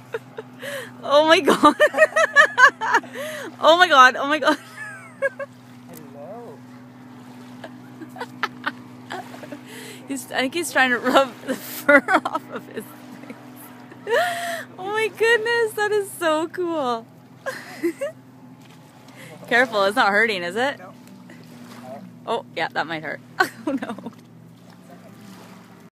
Oh my god. Oh my god, oh my god. Hello. I think he's trying to rub the fur off of his face. Oh my goodness, that is so cool. Careful, it's not hurting, is it? No. Oh, yeah, that might hurt. Oh no.